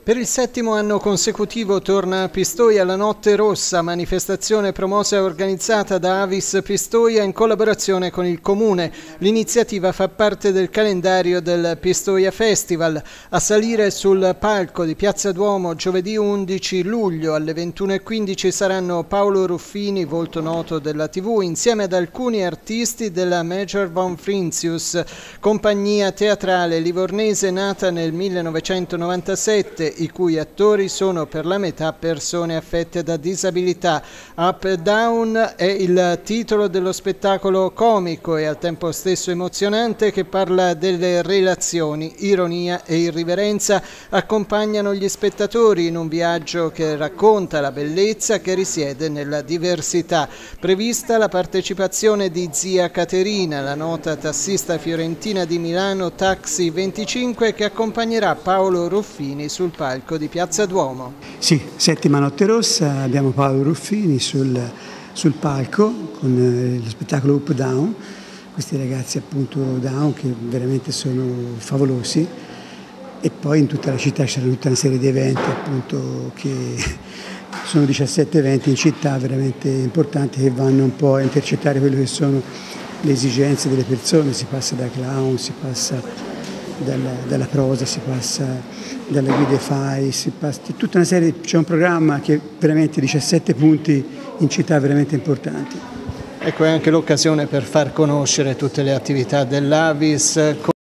Per il settimo anno consecutivo torna a Pistoia la Notte Rossa, manifestazione promossa e organizzata da Avis Pistoia in collaborazione con il Comune. L'iniziativa fa parte del calendario del Pistoia Festival. A salire sul palco di Piazza Duomo giovedì 11 luglio alle 21:15 saranno Paolo Ruffini, volto noto della TV, insieme ad alcuni artisti della Major von Frintzius, compagnia teatrale livornese nata nel 1997, i cui attori sono per la metà persone affette da disabilità. Up Down è il titolo dello spettacolo comico e al tempo stesso emozionante che parla delle relazioni. Ironia e irriverenza accompagnano gli spettatori in un viaggio che racconta la bellezza che risiede nella diversità. Prevista la partecipazione di zia Caterina, la nota tassista fiorentina di Milano Taxi 25, che accompagnerà Paolo Ruffini sul palco di Piazza Duomo. Sì, settima Notte Rossa, abbiamo Paolo Ruffini sul palco con lo spettacolo Up Down, questi ragazzi appunto down che veramente sono favolosi, e poi in tutta la città c'è tutta una serie di eventi appunto che sono 17 eventi in città veramente importanti che vanno un po' a intercettare quello che sono le esigenze delle persone. Si passa da clown, si passa dalla prosa, si passa dalle guide FAI, si passa tutta una serie, c'è un programma che veramente 17 punti in città veramente importanti. Ecco, è anche l'occasione per far conoscere tutte le attività dell'Avis.